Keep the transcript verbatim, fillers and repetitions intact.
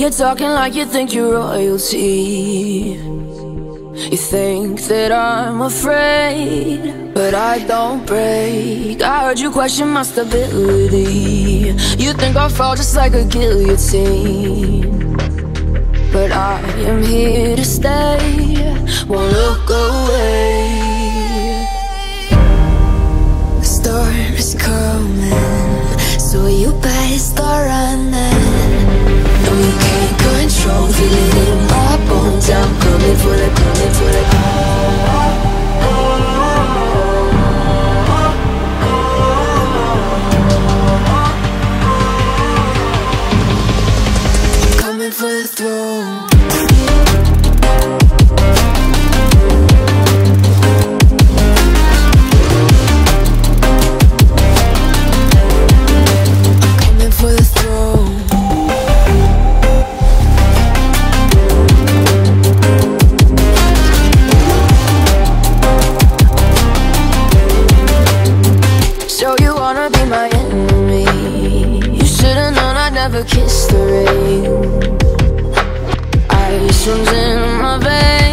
you're talking like you think you're royalty. You think that I'm afraid, but I don't break. I heard you question my stability. You think I'll fall just like a guillotine, but I am here to stay, won't look away. The storm is coming, so you better start running. No, you can't control, feel it in my bones. I'm coming for the, coming for the coming for the throne. Never kissed the rain. Ice runs in my veins.